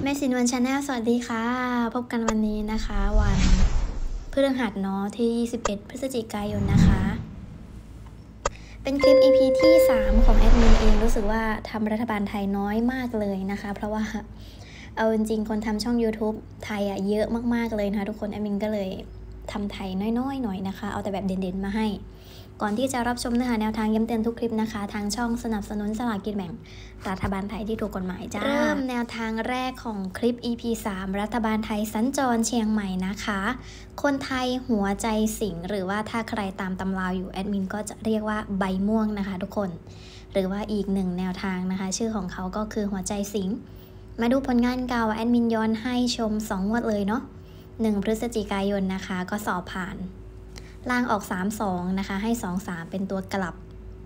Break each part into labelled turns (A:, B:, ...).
A: แม่สินวันชาแนลสวัสดีค่ะพบกันวันนี้นะคะวันพฤหัสเนาะที่21พฤศจิกายนนะคะเป็นคลิป EP ที่3ของแอดมินเองรู้สึกว่าทำรัฐบาลไทยน้อยมากเลยนะคะเพราะว่าเอาจริงๆคนทำช่อง YouTube ไทยเยอะมากๆเลยนะคะทุกคนแอดมินก็เลยทำไทยน้อยๆหน่อยนะคะเอาแต่แบบเด่นๆมาให้ก่อนที่จะรับชมเนื้อหาแนวทางย้ำเตือนทุกคลิปนะคะทางช่องสนับสนุนสลากกินแบ่งรัฐบาลไทยที่ถูกกฎหมายจ้าเริ่มแนวทางแรกของคลิป EP 3รัฐบาลไทยสัญจรเชียงใหม่นะคะคนไทยหัวใจสิงหรือว่าถ้าใครตามตำราอยู่แอดมินก็จะเรียกว่าใบม่วงนะคะทุกคนหรือว่าอีกหนึ่งแนวทางนะคะชื่อของเขาก็คือหัวใจสิงมาดูผลงานเก่าแอดมินย้อนให้ชม2 งวดเลยเนาะ1 พฤศจิกายนนะคะก็สอบผ่านล่างออก3-2นะคะให้2-3เป็นตัวกลับ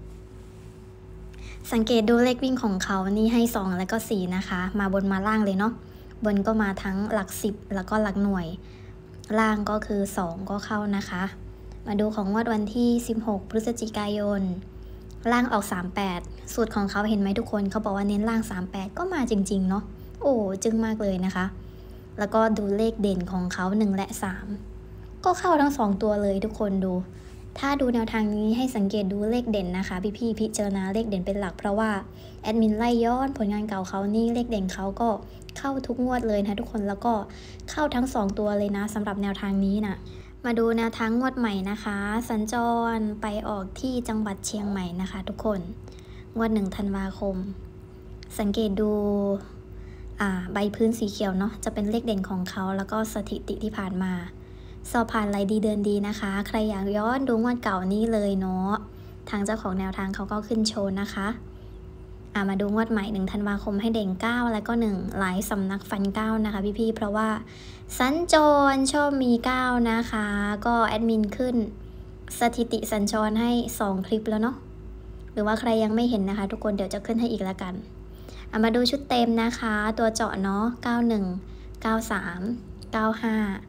A: สังเกตดูเลขวิ่งของเขานี่ให้2แล้วก็4นะคะมาบนมาล่างเลยเนาะบนก็มาทั้งหลัก10แล้วก็หลักหน่วยล่างก็คือ2ก็เข้านะคะมาดูของงวดวันที่16 พฤศจิกายนล่างออก38สูตรของเขาเห็นไหมทุกคนเขาบอกว่าเน้นล่าง38ก็มาจริงๆเนาะโอ้จึ้งมากเลยนะคะแล้วก็ดูเลขเด่นของเขา1และ3ก็เข้าทั้ง2ตัวเลยทุกคนดูถ้าดูแนวทางนี้ให้สังเกตดูเลขเด่นนะคะพี่ๆพิจารณาเลขเด่นเป็นหลักเพราะว่าแอดมินไล่ย้อนผลงานเก่าเขานี่เลขเด่นเขาก็เข้าทุกงวดเลยนะทุกคนแล้วก็เข้าทั้ง2ตัวเลยนะสำหรับแนวทางนี้นะมาดูแนวทางงวดใหม่นะคะสัญจรไปออกที่จังหวัดเชียงใหม่นะคะทุกคนงวด1 ธันวาคมสังเกตดูใบพื้นสีเขียวเนาะจะเป็นเลขเด่นของเขาแล้วก็สถิติที่ผ่านมาสอบผ่านไหลดีเดินดีนะคะใครอยากย้อนดูงวดเก่านี้เลยเนาะทางเจ้าของแนวทางเขาก็ขึ้นโชว์นะคะมาดูงวดใหม่1 ธันวาคมให้เด่น9แล้วก็1หลายสำนักฟัน9นะคะพี่ๆเพราะว่าสัญจรชอบมี9นะคะก็แอดมินขึ้นสถิติสัญจรให้2 คลิปแล้วเนาะหรือว่าใครยังไม่เห็นนะคะทุกคนเดี๋ยวจะขึ้นให้อีกแล้วกันมาดูชุดเต็มนะคะตัวเจาะเนาะ91 93 95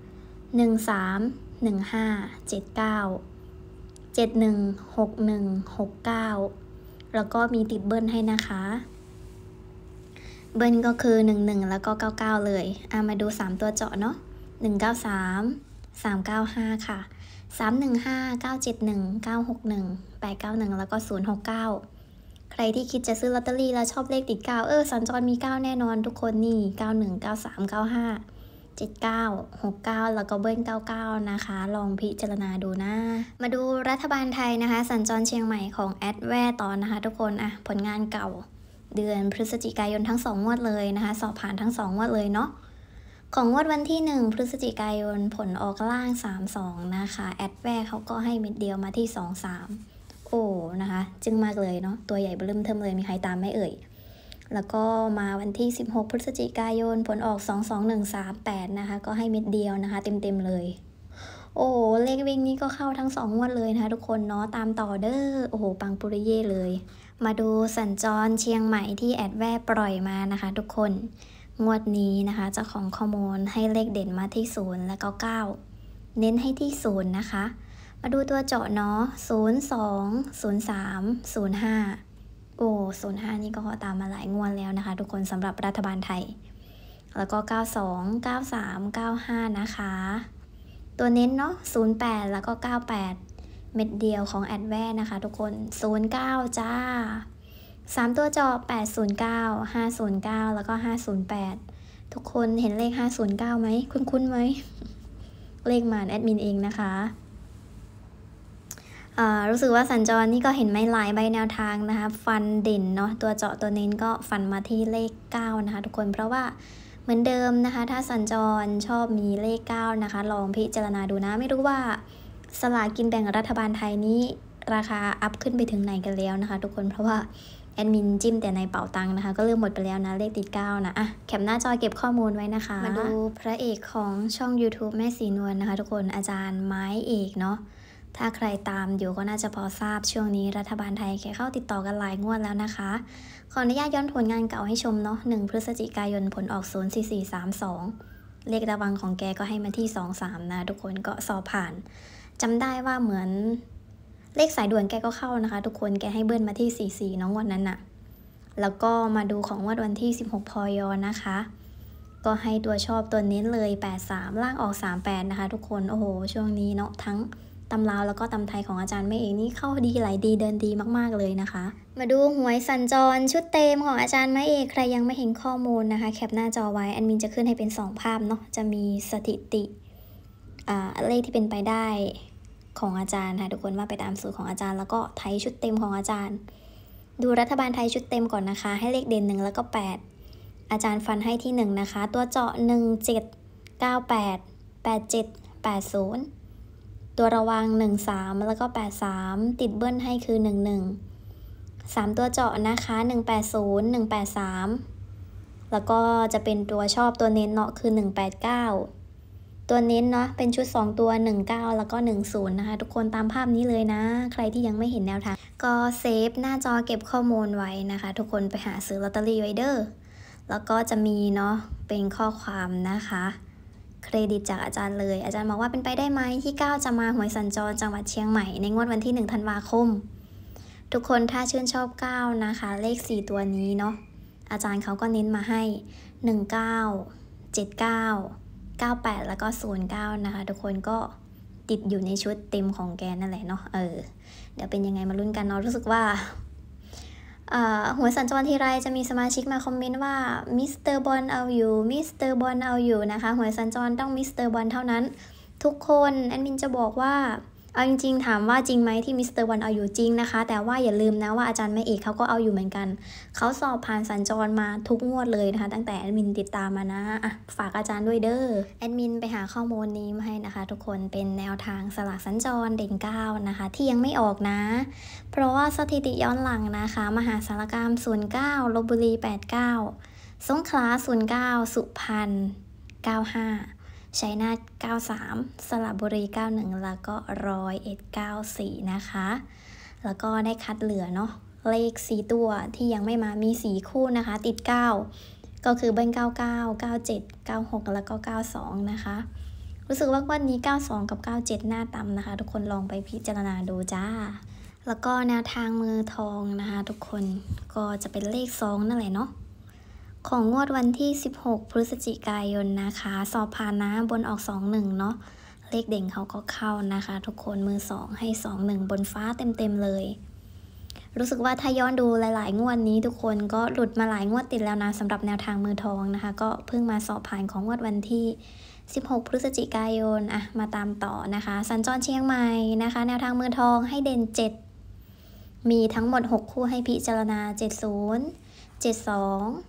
A: 13 15 79 71 61 69แล้วก็มีติดเบิ้ลให้นะคะเบิ้ลก็คือ11แล้วก็99เลยมาดู3ตัวเจาะเนาะ193 395ค่ะ315 971 961 891แล้วก็069ใครที่คิดจะซื้อลอตเตอรี่แล้วชอบเลขติด9สัญจรมี9แน่นอนทุกคนนี่91 93 95 79 69แล้วก็เบิ้ล99นะคะลองพิจารณาดูนะมาดูรัฐบาลไทยนะคะสัญจรเชียงใหม่ของแอดแวร์ตอนนะคะทุกคนผลงานเก่าเดือนพฤศจิกายนทั้ง2 งวดเลยนะคะสอบผ่านทั้ง2 งวดเลยเนาะของงวดวันที่1 พฤศจิกายนผลออกล่าง32นะคะแอดแวร์เขาก็ให้เม็ดเดียวมาที่23โอ้นะคะจึ้งมากเลยเนาะตัวใหญ่เบิ่มเทิมเลยมีใครตามไหมเอ่ยแล้วก็มาวันที่16 พฤศจิกายนผลออก22138นะคะก็ให้เม็ดเดียวนะคะเต็มๆเลยโอ้เลขวิ่งนี้ก็เข้าทั้ง2 งวดเลยนะคะทุกคนเนาะตามต่อเด้อโอ้โหปังปุริเย่เลยมาดูสัญจรเชียงใหม่ที่แอดแวร์ปล่อยมานะคะทุกคนงวดนี้นะคะเจ้าของข้อมูลให้เลขเด่นมาที่0แล้วก็9เน้นให้ที่0นะคะมาดูตัวเจาะเนาะ02 03 05โอ้05นี่ก็ตามมาหลายงวดแล้วนะคะทุกคนสำหรับรัฐบาลไทยแล้วก็92 93 95นะคะตัวเน้นเนาะ08แล้วก็98เม็ดเดียวของแอดแวร์นะคะทุกคน09จ้า3ตัวเจาะ809 509แล้วก็508ทุกคนเห็นเลข509ไหมคุ้นๆไหมเลขหมานแอดมินเองนะคะรู้สึกว่าสัญจรนี่ก็เห็นไม่หลายใบแนวทางนะคะฟันเด่นเนาะตัวเจาะตัวเน้นก็ฟันมาที่เลข9นะคะทุกคนเพราะว่าเหมือนเดิมนะคะถ้าสัญจรชอบมีเลข9นะคะลองพิจารณาดูนะไม่รู้ว่าสลากกินแบ่งรัฐบาลไทยนี้ราคาอัพขึ้นไปถึงไหนกันแล้วนะคะทุกคนเพราะว่าแอดมินจิ้มแต่ในเป๋าตังค์นะคะก็เริ่มหมดไปแล้วนะเลขติด9นะแคปหน้าจอเก็บข้อมูลไว้นะคะมาดูพระเอกของช่อง YouTube แม่สีนวลนะคะทุกคนอาจารย์ไม้เอกเนาะถ้าใครตามอยู่ก็น่าจะพอทราบช่วงนี้รัฐบาลไทยแกเข้าติดต่อกันหลายงวดแล้วนะคะขออนุญาตย้อนผลงานเก่าให้ชมเนาะ1 พฤศจิกายนผลออก04432เลขระวังของแกก็ให้มาที่23นะทุกคนก็สอบผ่านจำได้ว่าเหมือนเลขสายด่วนแกก็เข้านะคะทุกคนแกให้เบิ้ลมาที่44น้องวันนั้นน่ะแล้วก็มาดูของวันที่16 พยนะคะก็ให้ตัวชอบตัวเน้นเลย83ล่างออก38นะคะทุกคนโอ้โหช่วงนี้เนาะทั้งตำลาวแล้วก็ตำไทยของอาจารย์ไม่เองนี่เข้าดีไหลดีเดินดีมากๆเลยนะคะมาดูหวยสัญจรชุดเต็มของอาจารย์ไม่เอกใครยังไม่เห็นข้อมูลนะคะแคปหน้าจอไว้แอดมินจะขึ้นให้เป็น2ภาพเนาะจะมีสถิติเลขที่เป็นไปได้ของอาจารย์ค่ะทุกคนว่าไปตามสูตรของอาจารย์แล้วก็ไทยชุดเต็มของอาจารย์ดูรัฐบาลไทยชุดเต็มก่อนนะคะให้เลขเด่น1แล้วก็8อาจารย์ฟันให้ที่1นะคะตัวเจาะ1798 87 80ตัวระวัง13แล้วก็83ติดเบิ้ลให้คือ11 3ตัวเจาะนะคะ180 183แล้วก็จะเป็นตัวชอบตัวเน้นเนาะคือ189ตัวเน้นเนาะเป็นชุด2ตัว19แล้วก็10นะคะทุกคนตามภาพนี้เลยนะใครที่ยังไม่เห็นแนวทางก็เซฟหน้าจอเก็บข้อมูลไว้นะคะทุกคนไปหาซื้อลอตเตอรี่ไว้เด้อแล้วก็จะมีเนาะเป็นข้อความนะคะเครดิตจากอาจารย์เลยอาจารย์บอกว่าเป็นไปได้ไหมที่9จะมาหวยสัญจรจังหวัดเชียงใหม่ในงวดวันที่1ธันวาคมทุกคนถ้าชื่นชอบ9นะคะเลข4ตัวนี้เนาะอาจารย์เขาก็เน้นมาให้19 79 98แล้วก็09นะคะทุกคนก็ติดอยู่ในชุดเต็มของแกนั่นแหละเนาะเดี๋ยวเป็นยังไงมาลุ้นกันเนาะรู้สึกว่าหวยสัญจรทีไรจะมีสมาชิกมาคอมเมนต์ว่ามิสเตอร์บอลเอาอยู่มิสเตอร์บอลเอาอยู่นะคะหวยสัญจรต้องมิสเตอร์บอลเท่านั้นทุกคนแอดมินจะบอกว่าเอาจริงๆถามว่าจริงไหมที่มิสเตอร์บอลเอาอยู่จริงนะคะแต่ว่าอย่าลืมนะว่าอาจารย์แม่เอกเขาก็เอาอยู่เหมือนกันเขาสอบผ่านสัญจรมาทุกงวดเลยนะคะตั้งแต่แอดมินติดตามมานะฝากอาจารย์ด้วยเด้อแอดมินไปหาข้อมูลนี้มาให้นะคะทุกคนเป็นแนวทางสลากสัญจรเด่น9นะคะที่ยังไม่ออกนะเพราะว่าสถิติย้อนหลังนะคะมหาสารคาม09ลพบุรี89สงขลา09สุพรรณ95ชัยนาท93สระบุรี91แล้วก็101 94นะคะแล้วก็ได้คัดเหลือเนาะเลข4ตัวที่ยังไม่มามี4คู่นะคะติด9ก็คือเบิ้ล99 97 96แล้วก็92นะคะรู้สึกว่าวันนี้92กับ97หน้าต่ำนะคะทุกคนลองไปพิจารณาดูจ้าแล้วก็แนวทางมือทองนะคะทุกคนก็จะเป็นเลข2นั่นแหละเนาะของงวดวันที่16พฤศจิกายนนะคะสอบผ่านนะบนออก21เนาะเลขเด่งเขาก็เข้านะคะทุกคนมือ2ให้21บนฟ้าเต็มเลยรู้สึกว่าถ้าย้อนดูหลายๆงวดนี้ทุกคนก็หลุดมาหลายงวดติดแล้วนะสำหรับแนวทางมือทองนะคะก็เพิ่งมาสอบผ่านของงวดวันที่16พฤศจิกายนมาตามต่อนะคะสัญจรเชียงใหม่นะคะแนวทางมือทองให้เด่น7มีทั้งหมด6คู่ให้พิจารณา70 72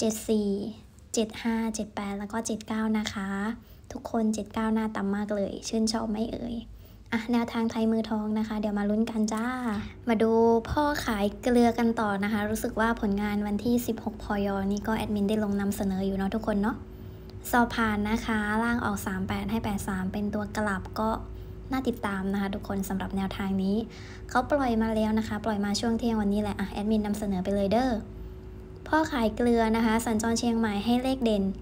A: 74 75 78แล้วก็79นะคะทุกคน79หน้าต่ำมากเลยชื่นชอบไหมเอ่ยแนวทางไทยมือทองนะคะเดี๋ยวมาลุ้นกันจ้ามาดูพ่อขายเกลือกันต่อนะคะรู้สึกว่าผลงานวันที่16พยนี่ก็แอดมินได้ลงนำเสนออยู่เนาะทุกคนเนาะสอบผ่านนะคะล่างออก38ให้83เป็นตัวกลับก็น่าติดตามนะคะทุกคนสำหรับแนวทางนี้เขาปล่อยมาแล้วนะคะปล่อยมาช่วงเที่ยงวันนี้แหละแอดมินนำเสนอไปเลยเด้อพ่อขายเกลือนะคะสัญจรเชียงใหม่ให้เลขเด่น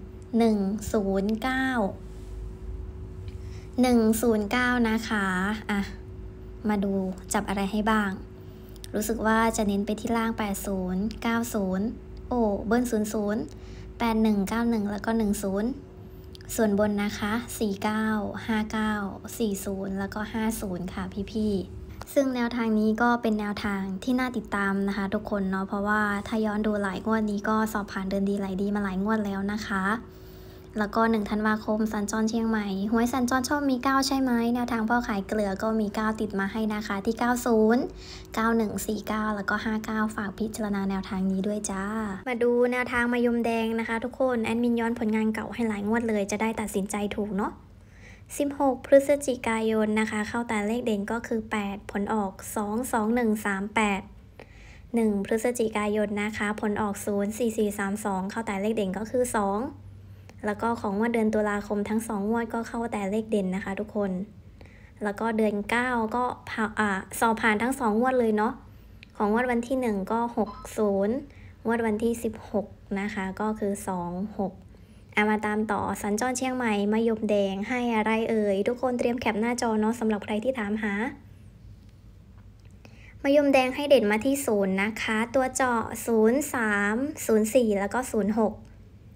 A: 109นะคะมาดูจับอะไรให้บ้างรู้สึกว่าจะเน้นไปที่ล่าง80 90เบิ้ล00 81 91แล้วก็10ส่วนบนนะคะ49 59 40แล้วก็50ค่ะพี่ๆซึ่งแนวทางนี้ก็เป็นแนวทางที่น่าติดตามนะคะทุกคนเนาะเพราะว่าถ้าย้อนดูหลายงวดนี้ก็สอบผ่านเดินดีไหลดีมาหลายงวดแล้วนะคะแล้วก็1ธันวาคมสัญจรเชียงใหม่หวยสัญจรชอบมี9ใช่ไหมแนวทางพ่อขายเกลือก็มี9ติดมาให้นะคะที่90 91 49แล้วก็59ฝากพิจารณาแนวทางนี้ด้วยจ้ามาดูแนวทางมายมแดงนะคะทุกคนแอดมินย้อนผลงานเก่าให้หลายงวดเลยจะได้ตัดสินใจถูกเนาะ16พฤศจิกายนนะคะเข้าแต่เลขเด่นก็คือ8ผลออก22138 1พฤศจิกายนนะคะผลออก04432เข้าแต่เลขเด่นก็คือ2แล้วก็ของงวดเดือนตุลาคมทั้ง2งวดก็เข้าแต่เลขเด่นนะคะทุกคนแล้วก็เดือน9ก็สอบผ่านทั้ง2งวดเลยเนาะของงวดวันที่1ก็60งวดวันที่16นะคะก็คือ26มาตามต่อสัญจรเชียงใหม่มายมแดงให้อะไรเอ่ยทุกคนเตรียมแคปหน้าจอเนาะสำหรับใครที่ถามหามายมแดงให้เด่นมาที่0นะคะตัวเจาะ03 04แล้วก็06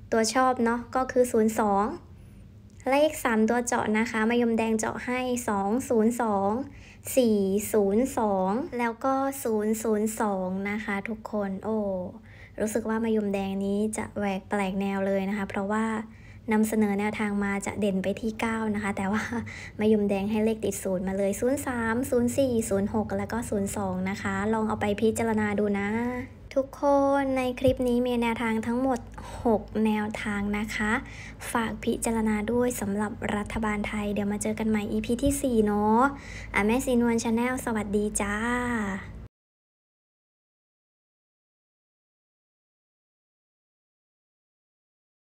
A: ตัวชอบเนาะก็คือ02เลข3ตัวเจาะนะคะมะยมแดงเจาะให้202 402แล้วก็002นะคะทุกคนโอ้รู้สึกว่ามะยมแดงนี้จะแหวกแปลกแนวเลยนะคะเพราะว่านำเสนอแนวทางมาจะเด่นไปที่9นะคะแต่ว่ามะยมแดงให้เลขติด0มาเลย03 04 06แล้วก็02นะคะลองเอาไปพิจารณาดูนะทุกคนในคลิปนี้มีแนวทางทั้งหมด6แนวทางนะคะฝากพิจารณาด้วยสำหรับรัฐบาลไทยเดี๋ยวมาเจอกันใหม่ EP ที่4เนาะแม่ซีนวลชาแนลสวัสดีจ้า